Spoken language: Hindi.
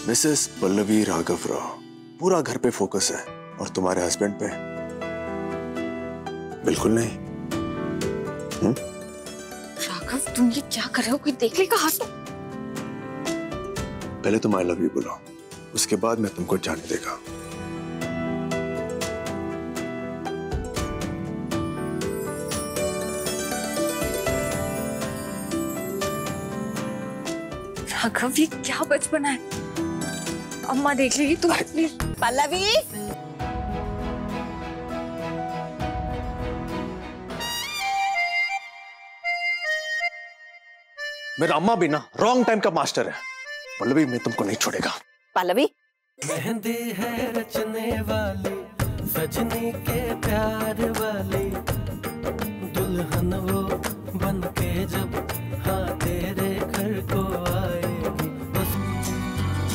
मिसेस पल्लवी राघव राव, पूरा घर पे फोकस है और तुम्हारे हस्बैंड पे बिल्कुल नहीं। राघव, तुम ये क्या कर रहे हो? कोई देख लेगा हाथ तो। पहले तुम आई लव यू बोलो, उसके बाद मैं तुमको जाने देगा। राघव, ये क्या बचपना है? अम्मा देख लेगी तुम। पल्लवी, मेरा अम्मा भी ना रॉन्ग टाइम का मास्टर है। पल्लवी, मैं तुमको नहीं छोड़ेगा। पल्लवी, मेहंदी है रचने वाली, सजनी के प्यार वाली, दुल्हन वो बन के जब हाँ तेरे घर को आए।